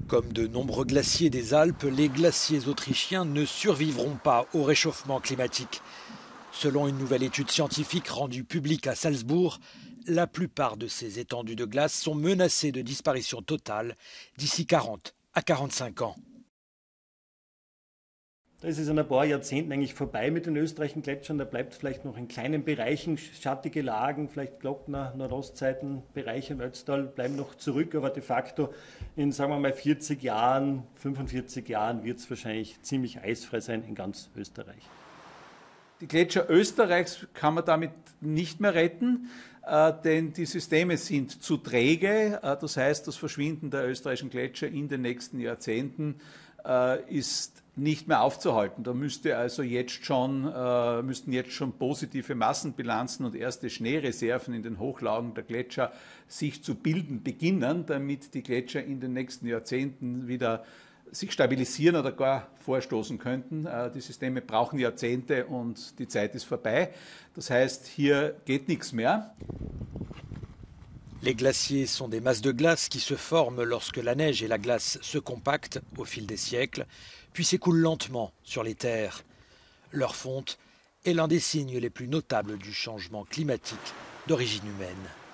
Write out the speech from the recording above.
Comme de nombreux glaciers des Alpes, les glaciers autrichiens ne survivront pas au réchauffement climatique. Selon une nouvelle étude scientifique rendue publique à Salzbourg, la plupart de ces étendues de glace sont menacées de disparition totale d'ici 40 à 45 ans. Da ist es in ein paar Jahrzehnten eigentlich vorbei mit den österreichischen Gletschern. Da bleibt vielleicht noch in kleinen Bereichen schattige Lagen, vielleicht Glockner, Nordostseitenbereiche im Ötztal bleiben noch zurück. Aber de facto in, sagen wir mal, 40 Jahren, 45 Jahren wird es wahrscheinlich ziemlich eisfrei sein in ganz Österreich. Die Gletscher Österreichs kann man damit nicht mehr retten, denn die Systeme sind zu träge. Das heißt, das Verschwinden der österreichischen Gletscher in den nächsten Jahrzehnten ist nicht mehr aufzuhalten. Da müssten jetzt schon positive Massenbilanzen und erste Schneereserven in den Hochlagen der Gletscher sich zu bilden beginnen, damit die Gletscher in den nächsten Jahrzehnten wieder sich stabilisieren oder gar vorstoßen könnten. Die Systeme brauchen Jahrzehnte und die Zeit ist vorbei. Das heißt, hier geht nichts mehr. Les glaciers sont des masses de glace qui se forment lorsque la neige et la glace se compactent au fil des siècles, puis s'écoulent lentement sur les terres. Leur fonte est l'un des signes les plus notables du changement climatique d'origine humaine.